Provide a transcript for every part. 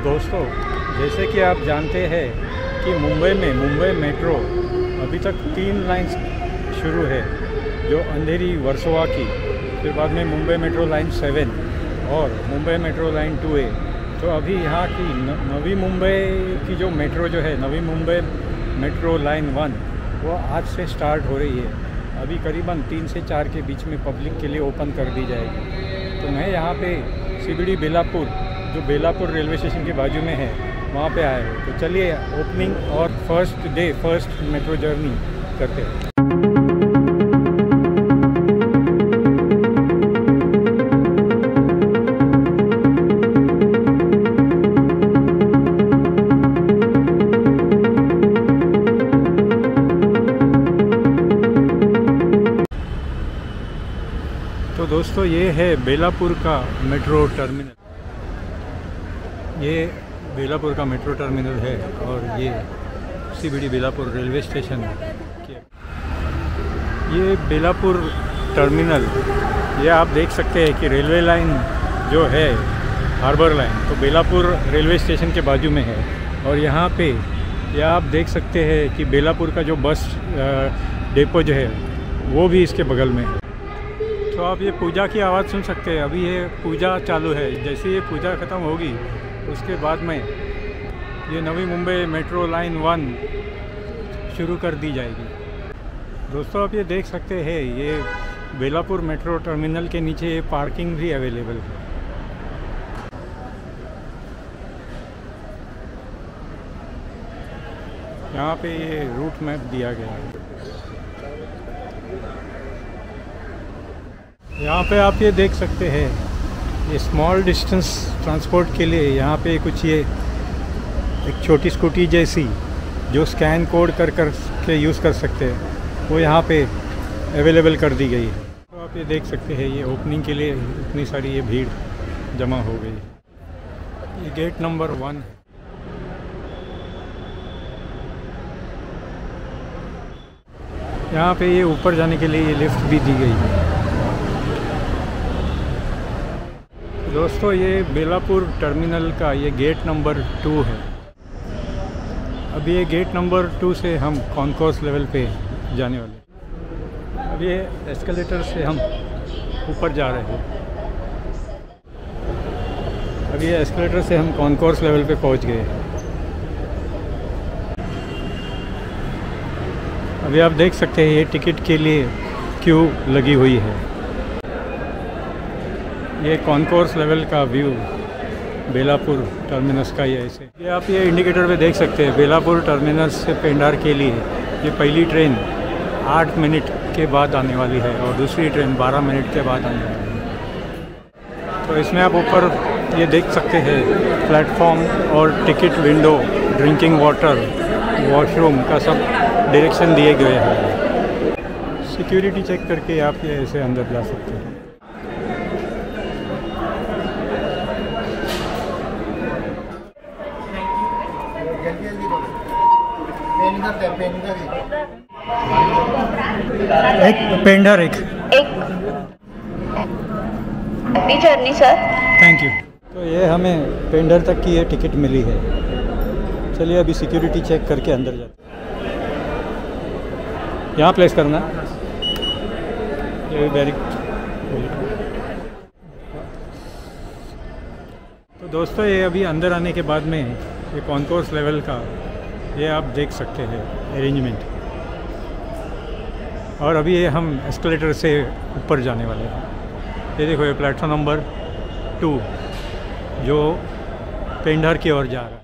दोस्तों, जैसे कि आप जानते हैं कि मुंबई मेट्रो अभी तक 3 लाइन्स शुरू है, जो अंधेरी वर्सोवा की, फिर बाद में मुंबई मेट्रो लाइन 7 और मुंबई मेट्रो लाइन 2A। तो अभी यहाँ की नवी मुंबई की जो मेट्रो जो है, नवी मुंबई मेट्रो लाइन 1, वो आज से स्टार्ट हो रही है। अभी करीबन 3 से 4 के बीच में पब्लिक के लिए ओपन कर दी जाएगी। तो मैं यहाँ पे CBD बेलापुर, जो बेलापुर रेलवे स्टेशन के बाजू में है, वहाँ पे आया हूँ। तो चलिए ओपनिंग और फर्स्ट मेट्रो जर्नी करते हैं। तो दोस्तों, ये है बेलापुर का मेट्रो टर्मिनल। ये बेलापुर का मेट्रो टर्मिनल है और ये CBD बेलापुर रेलवे स्टेशन के। ये बेलापुर टर्मिनल, ये आप देख सकते हैं कि रेलवे लाइन जो है, हार्बर लाइन, तो बेलापुर रेलवे स्टेशन के बाजू में है। और यहाँ पे ये आप देख सकते हैं कि बेलापुर का जो बस डेपो जो है, वो भी इसके बगल में है। तो आप ये पूजा की आवाज़ सुन सकते हैं। अभी ये पूजा चालू है। जैसे ये पूजा ख़त्म होगी, उसके बाद में ये नवी मुंबई मेट्रो लाइन 1 शुरू कर दी जाएगी। दोस्तों, आप ये देख सकते हैं, ये बेलापुर मेट्रो टर्मिनल के नीचे ये पार्किंग भी अवेलेबल है। यहाँ पे ये रूट मैप दिया गया है। यहाँ पे आप ये देख सकते हैं, ये स्मॉल डिस्टेंस ट्रांसपोर्ट के लिए यहाँ पे कुछ ये एक छोटी स्कूटी जैसी, जो स्कैन कोड कर के यूज़ कर सकते हैं, वो यहाँ पे अवेलेबल कर दी गई है। तो आप ये देख सकते हैं, ये ओपनिंग के लिए इतनी सारी ये भीड़ जमा हो गई है। ये गेट नंबर 1 है। यहाँ पे ये ऊपर जाने के लिए ये लिफ्ट भी दी गई है। दोस्तों, ये बेलापुर टर्मिनल का ये गेट नंबर 2 है। अभी ये गेट नंबर 2 से हम कॉन्कोर्स लेवल पे जाने वाले। अब ये एस्केलेटर से हम ऊपर जा रहे हैं। अभी ये एस्केलेटर से हम कॉन्कोर्स लेवल पे पहुंच गए हैं। अभी आप देख सकते हैं, ये टिकट के लिए क्यू लगी हुई है। ये कॉन्कोर्स लेवल का व्यू बेलापुर टर्मिनस का ये ऐसे। ये आप ये इंडिकेटर पे देख सकते हैं, बेलापुर टर्मिनस से पेंडार के लिए ये पहली ट्रेन 8 मिनट के बाद आने वाली है और दूसरी ट्रेन 12 मिनट के बाद आने वाली है। तो इसमें आप ऊपर ये देख सकते हैं, प्लेटफॉर्म और ticket window, drinking water, washroom का सब डायरेक्शन दिए गए हैं। सिक्योरिटी चेक करके आप ये ऐसे अंदर जा सकते हैं। एक पेंडर एक happy journey sir. Thank you. तो ये हमें पेंडर तक की ये टिकट मिली है। चलिए अभी सिक्योरिटी चेक करके अंदर जाते हैं। यहाँ प्लेस करना, ये बैरिक। तो दोस्तों, ये अभी अंदर आने के बाद में ये कॉन्कोर्स लेवल का ये आप देख सकते हैं अरेंजमेंट। और अभी ये हम एस्केलेटर से ऊपर जाने वाले हैं। ये देखो, ये प्लेटफॉर्म नंबर 2 जो पेंडर की ओर जा रहा है।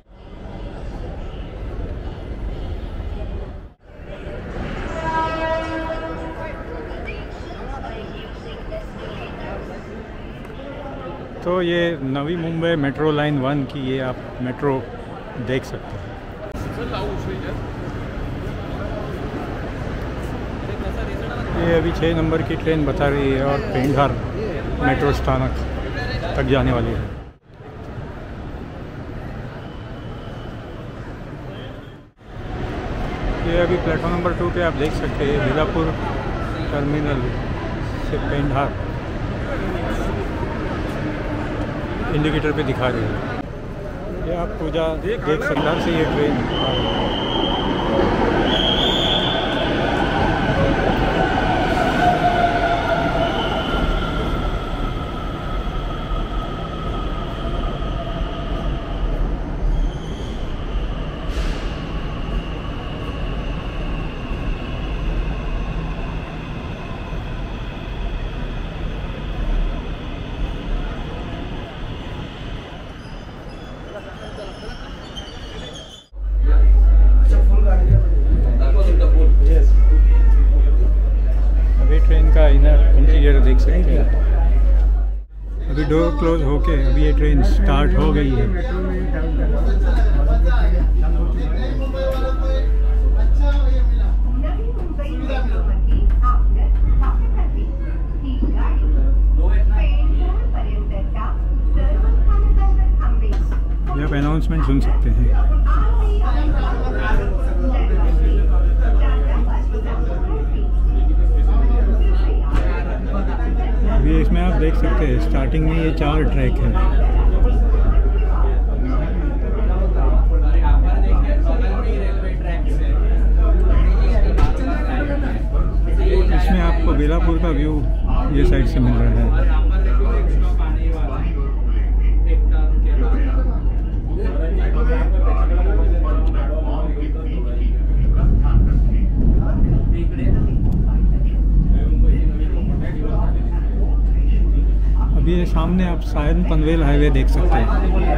तो ये नवी मुंबई मेट्रो लाइन 1 की ये आप मेट्रो देख सकते हैं। ये अभी 6 नंबर की ट्रेन बता रही है और पेंडार मेट्रो स्थानक तक जाने वाली है। ये अभी प्लेटफॉर्म नंबर 2 पे आप देख सकते हैं, बेलापुर टर्मिनल से पेंडार इंडिकेटर पे दिखा रही है। ये आप पूजा देख सकते से ये ट्रेन आ रही है। अभी ट्रेन का इनर इंटीरियर देख सकते हैं। अभी डोर क्लोज होके अभी ये ट्रेन स्टार्ट हो गई है। ये आप अनाउंसमेंट सुन सकते हैं। अभी इसमें आप देख सकते हैं स्टार्टिंग में ये 4 ट्रैक है। इसमें आपको बेलापुर का व्यू ये साइड से मिल रहा है। अभी ये सामने आप सायन पनवेल हाईवे देख सकते हैं।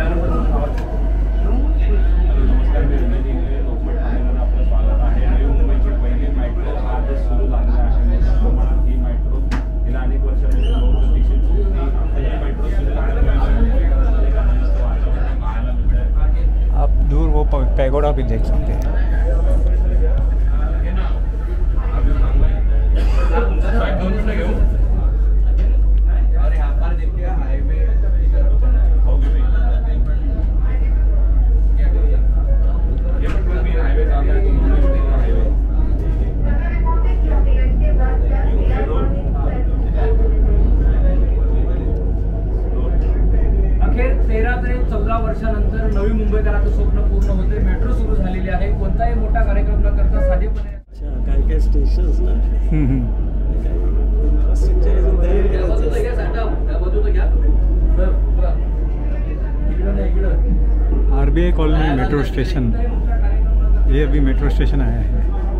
आप दूर वो पैगोडा भी देख सकते हैं। वर्षानंतर नवी मुंबईकरांचं स्वप्न पूर्ण होते। मेट्रो सुरू झालेली आहे। कोणताही मोठा कार्यक्रम न करता साधेपणे काय स्टेशन्स ना RBI कॉलोनी मेट्रो स्टेशन, ये अभी मेट्रो स्टेशन आया है।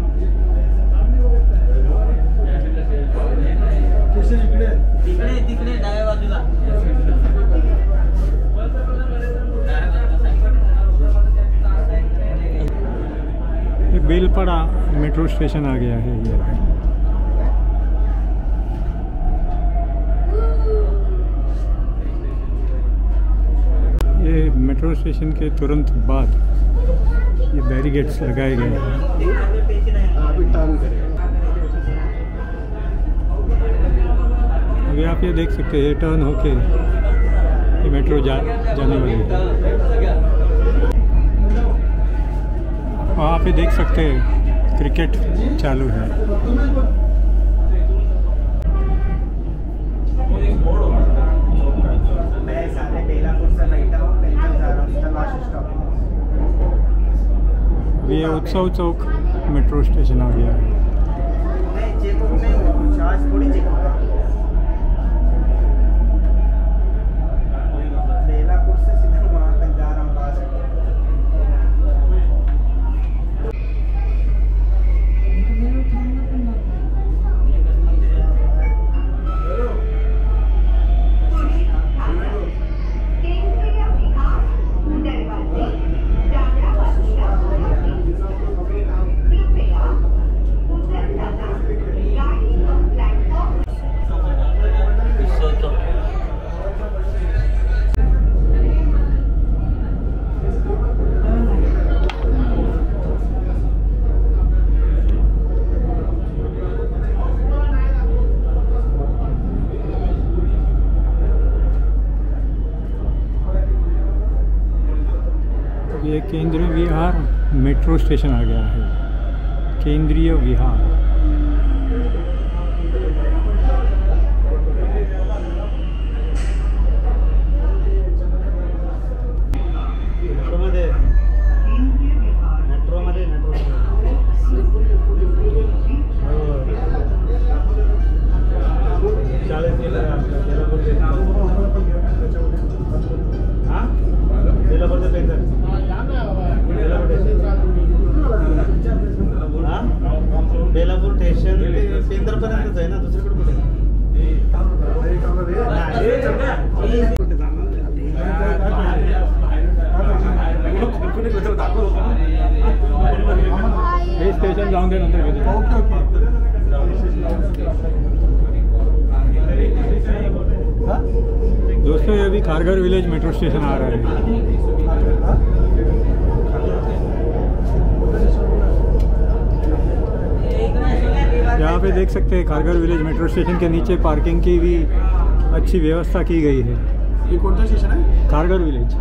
तिकडे डाव्या बाजूला बेलपड़ा मेट्रो स्टेशन आ गया है। ये मेट्रो स्टेशन के तुरंत बाद ये बैरिकेड्स लगाए गए हैं। अभी आप ये देख सकते हैं, टर्न होके ये मेट्रो जाने वाली है। वहाँ पे देख सकते हैं क्रिकेट चालू है। ये उत्सव चौक मेट्रो स्टेशन आ गया है। ये केंद्रीय विहार मेट्रो स्टेशन आ गया है। केंद्रीय विहार जाऊन दे नंतर घेतो. Okay okay. हाँ? दोस्तों ये अभी खारघर विलेज मेट्रो स्टेशन आ रहा है. यहाँ पे देख सकते हैं खारघर विलेज मेट्रो स्टेशन के नीचे पार्किंग की भी अच्छी व्यवस्था की गई है. ये कौन सा स्टेशन है? खारघर विलेज.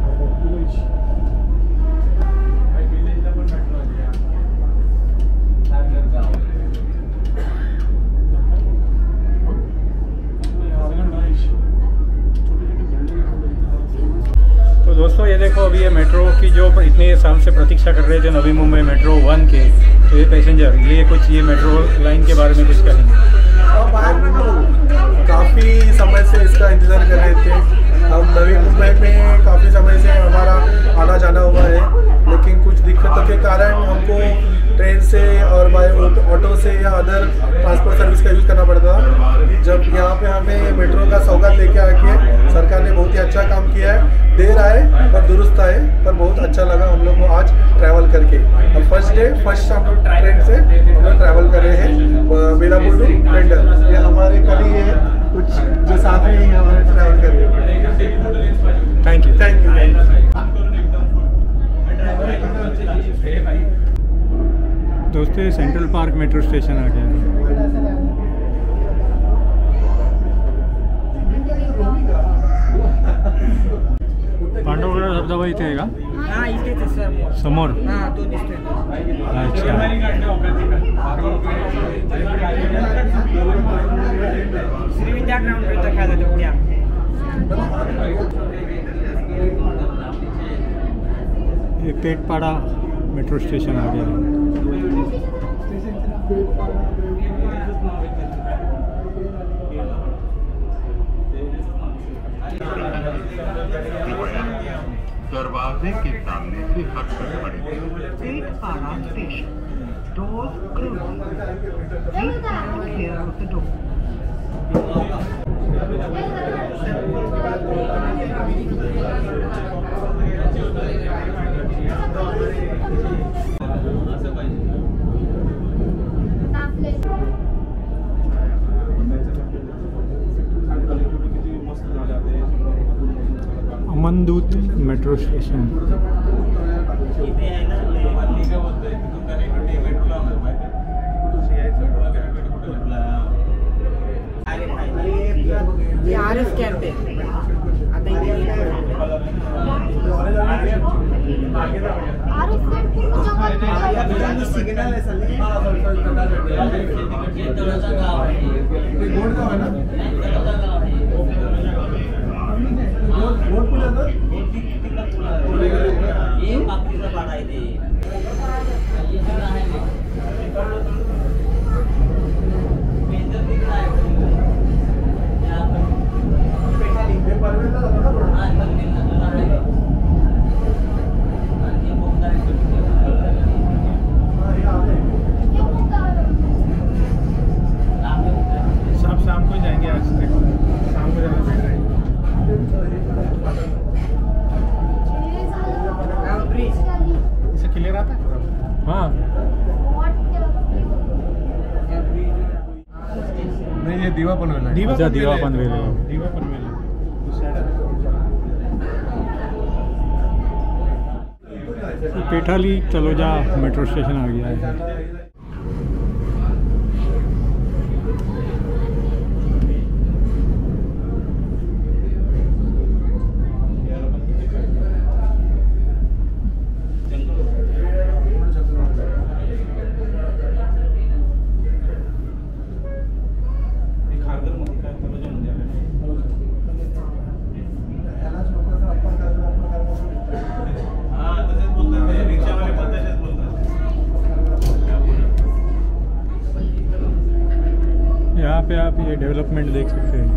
तो दोस्तों ये देखो अभी ये मेट्रो की जो इतने साल से प्रतीक्षा कर रहे थे नवी मुंबई मेट्रो 1 के, तो ये पैसेंजर ये मेट्रो लाइन के बारे में कुछ कहेंगे. काफ़ी समय से इसका इंतज़ार कर रहे थे. हम नवी मुंबई में काफ़ी समय से हमारा आना जाना हुआ है, लेकिन कुछ दिक्कतों के कारण हमको ट्रेन से और बाय ऑटो से या अदर ट्रांसपोर्ट सर्विस का यूज़ करना पड़ता था. जब यहाँ पे हमें मेट्रो का सौगात लेके आके सरकार ने बहुत ही अच्छा काम किया है. देर आए पर दुरुस्त आए, पर बहुत अच्छा लगा हम लोग को आज ट्रैवल करके. और फर्स्ट हम लोग ट्रेन से हम लोग ट्रैवल कर रहे हैं बेलापुर टू पेंडल. ये हमारे कल ही है कुछ जो साथ में ही हमारे ट्रैवल कर रहे हैं. Thank you. दोस्तों ये सेंट्रल पार्क मेट्रो स्टेशन आ गया है. पांडवगड धबधबा इथे आहे का? हां इथेच आहे सर. समोर? हां तो दिसतोय. अच्छा. श्रीविद्या ग्राउंड पे तो खेळायला जाऊ द्या. ये पेटपाड़ा मेट्रो स्टेशन आ गया है. दरवाजे के सामने से हटकर खड़े थे. Pethpada station. Doors closed. Please stand clear of the door. Amandoot metro station. ये आरएस कॅम्प आहे. आता इथे सिग्नल आहे सगळे. शाम को जाएंगे. आज देखो शाम को जाना पड़ रहा है. इसे क्लियर आता है. हाँ नहीं ये दिवा पनवेल है. अच्छा दिवा पनवेल. पेठाली तलोजा मेट्रो स्टेशन आ गया है. यहाँ पे आप ये डेवलपमेंट देख सकते हैं.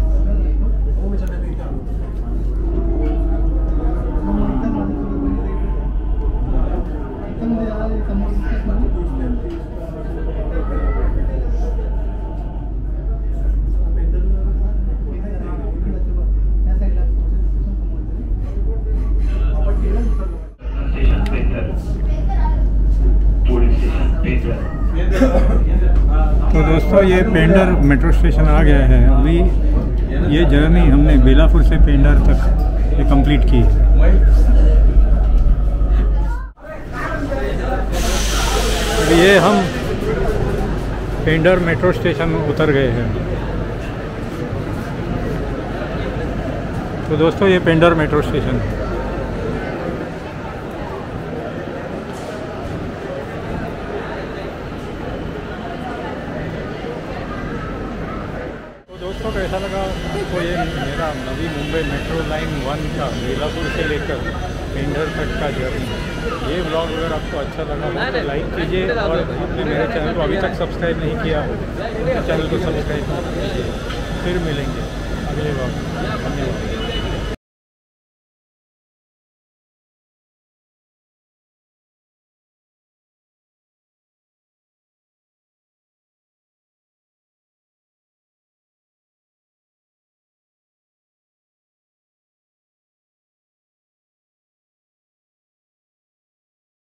पुढे स्टेशन पेंडल. दोस्तों ये पेंडर मेट्रो स्टेशन आ गया है। अभी ये जर्नी हमने बेलापुर से पेंडर तक ये कंप्लीट की। अभी ये हम पेंडर मेट्रो स्टेशन में उतर गए हैं। तो दोस्तों ये पेंडर मेट्रो स्टेशन है। दोस्तों कैसा लगा आपको ये मेरा नवी मुंबई मेट्रो लाइन 1 का बेलापुर से लेकर पेंडर तक का जर्नी। ये ब्लॉग अगर आपको अच्छा लगा हो तो लाइक कीजिए और आपने मेरे चैनल को अभी तक सब्सक्राइब नहीं किया हो तो चैनल को सब्सक्राइब कीजिए। फिर मिलेंगे अगले ब्लॉग में। धन्यवाद।